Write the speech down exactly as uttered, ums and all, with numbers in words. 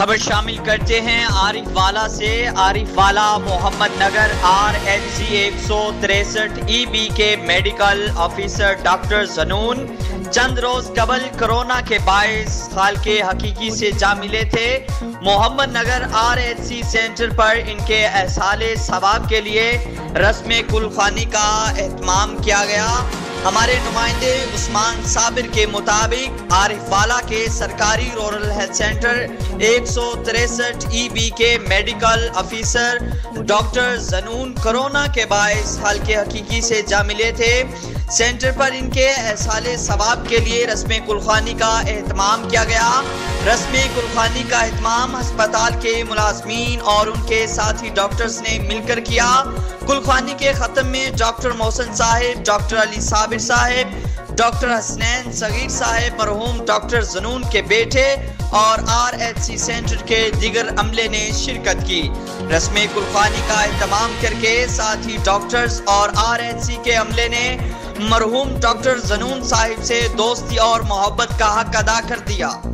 خبر شامل کرتے ہیں عارف والا سے۔ Arifwala Muhammad Nagar R H C ایک سو تریسٹھ ای بی کے میڈیکل آفیسر ڈاکٹر زنون چند روز قبل کرونا کے باعث خالق حقیقی سے جا ملے تھے۔ Muhammad Nagar R H C centre پر ان کے احصال ثواب کے لیے رسم کلخوانی کا اہتمام کیا گیا۔ ہمارے نمائندے عثمان صابر کے مطابق عارف والا کے سرکاری رورل ہیلتھ سینٹر ایک سو تریسٹھ ای بی کے میڈیکل آفیسر ڈاکٹر زنون کرونا کے باعث خالق حقیقی سے جا ملے تھے۔ سینٹر پر ان کے احصال ثواب کے لیے رسم کلخوانی کا اہتمام کیا گیا۔ رسم کلخوانی کا اہتمام ہسپتال کے ملازمین اور ان کے ساتھی ڈاکٹرز نے مل کر کیا۔ کلخوانی کے ختم میں ڈاکٹر محسن صاحب، ڈاکٹر علی صابر صاحب، ڈاکٹر حسنین صغیر صاحب، مرحوم ڈاکٹر زنون کے بیٹے اور آر ایچ سی سینٹر کے دیگر عملے نے شرکت کی۔ رسم کلخوانی کا اہتمام کر کے ساتھی ڈاکٹرز اور آر ایچ سی کے عملے نے مرحوم ڈاکٹر زنون صاحب سے دوستی اور محبت کا حق ادا کر دیا۔